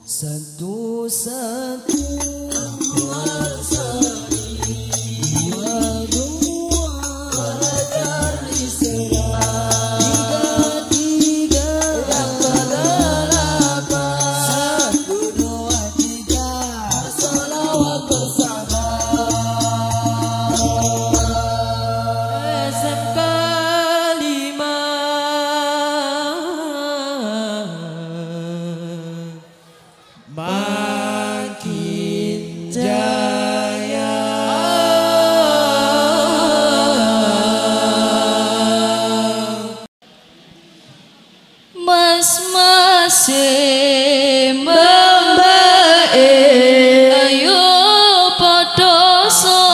Satu-satu wasari wa dua belajar Islam. Tiga yang kedelapan. 1, 2, 3 salawat bersama. SMK 5 makin jaya. Mas-mas membaik, ayo padha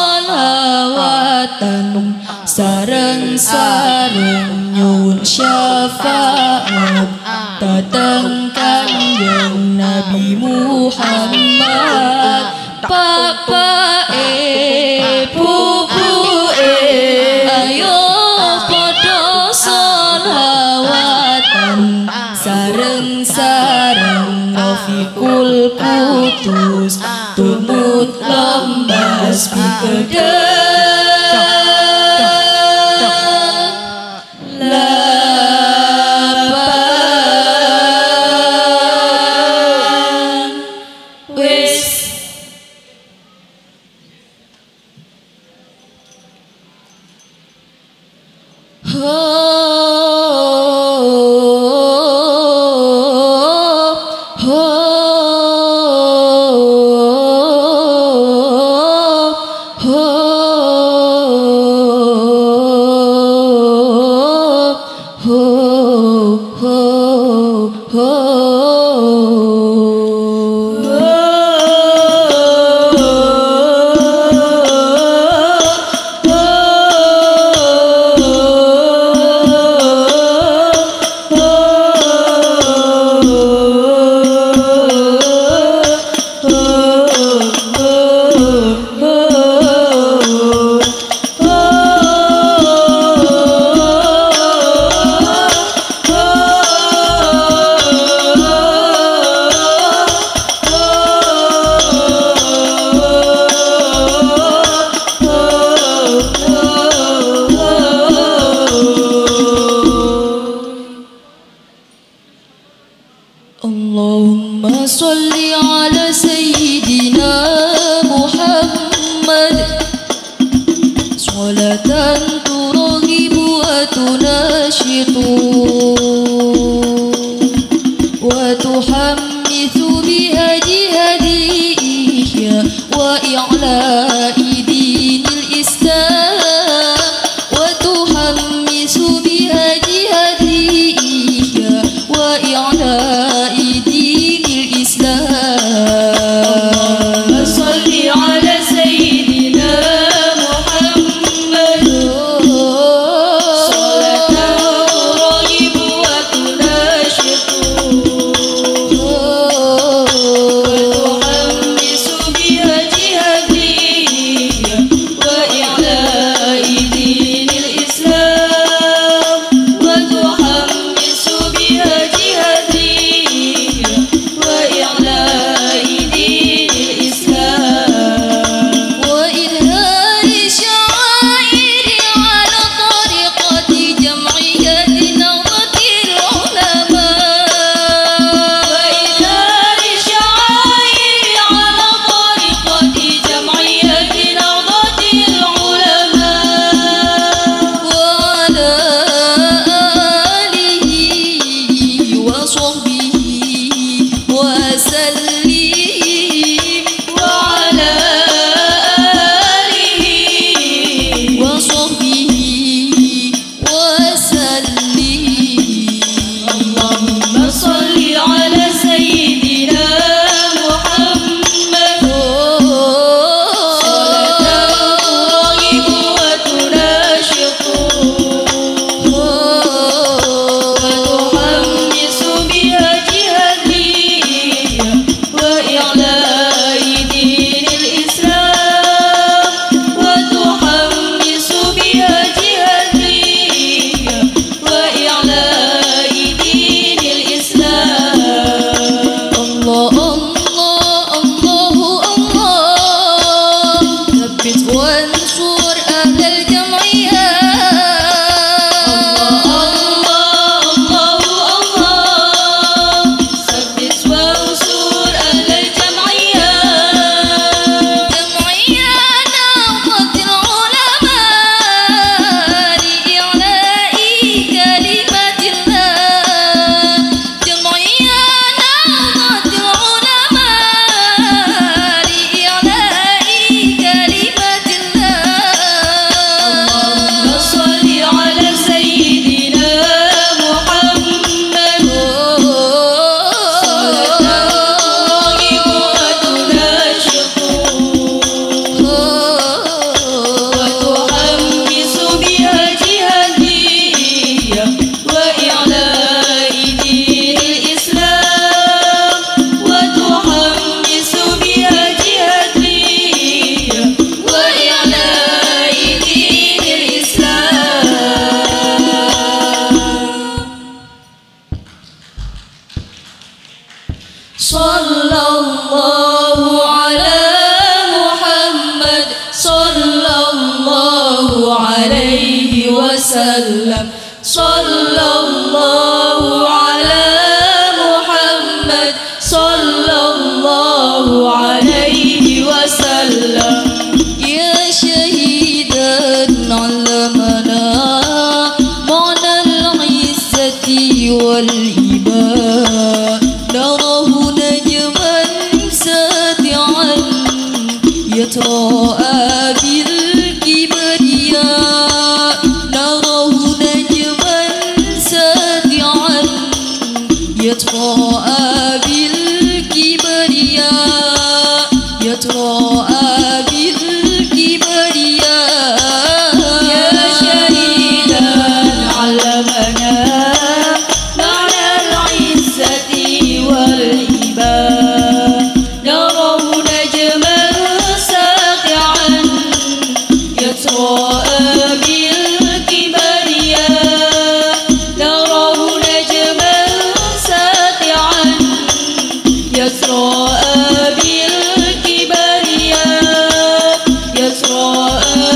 selawatan, sareng-sareng nyuwun syafaat dateng Kanjeng Nabi Muhammad. Bapak bubu ayo padha selawatan, sareng-sareng Rafiqul Qudus tumut lembas bikedah. Allahumma salli ala Sayyidina Muhammad salatan turaghibu wa tunashitu wa tuhammithu biha jihadi ihya wa i'la'i dinil Islam wa tuhammithu biha jihadi ihya wa i'la'i صلى الله على محمد صلى الله عليه وسلم صلى الله على محمد صلى الله عليه وسلم يا شهيدا علمنا معنى العزة والإباء نراه نجما ساتعا يتراءى بالكبرياء نراه نجما ساتعا يتراءى بالكبرياء يتراءى بالكبرياء يا شهيدا علمنا معنى العزة والإباء نراه نجما ساطعا يتراءى بالكبرياء نراه نجما ساطعا يتراءى بالكبرياء يتراءى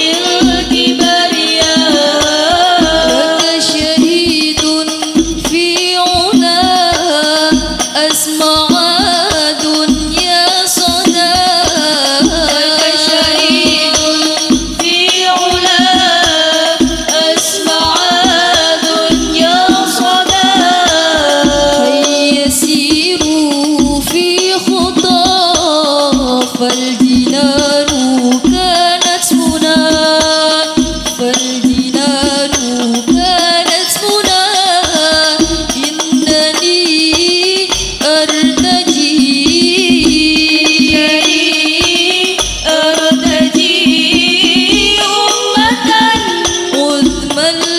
بالكبرياء لك شهيد في علا أسمع دنيا صدى لك شهيد في علا أسمع دنيا صدى فيسيروا في خطى فالجنان كانت هنا فالجنان كانت هنا إنني أرتجي أمة عظم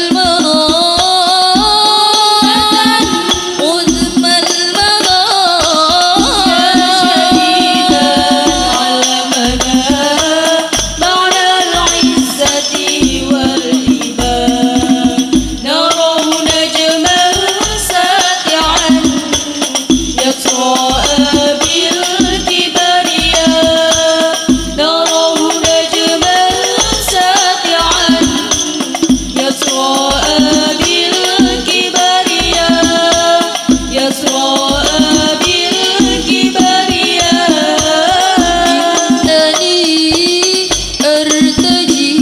المرام عظم المرام شهيدا علمنا معنى العزة والإباء نراه نجما ساطعا يتراءى بالكبرياء نراه نجما ساطعا يتراءى بالكبرياء يتراءى بالكبرياء إنني أرتجي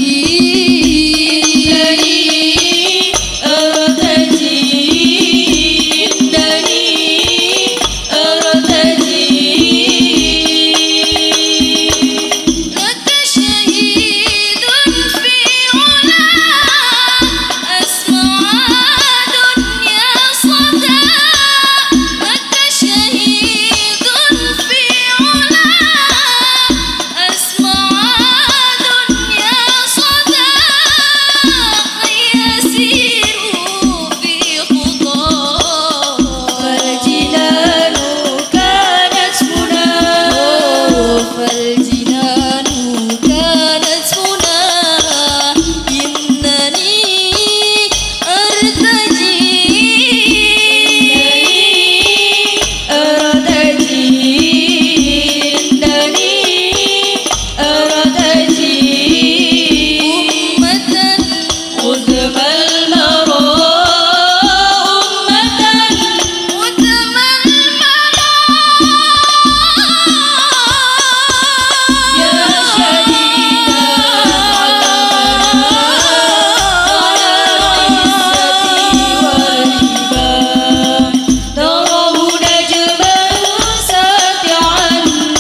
لك شهيد في علا أسمع دنيا صدى لك شهيد في علا أسمع دنيا صدى يسيروا في خطى فالجنان كانت هنا فالجنان كانت هنا إنني أرتجي أمة عظم المرام أمة عظم المرام يا شهيدا علمنا نراه نجما ساطعا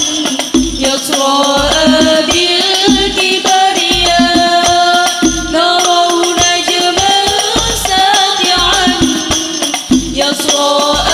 يتراءى بالكبرياء نراه نجما ساطعا يتراءى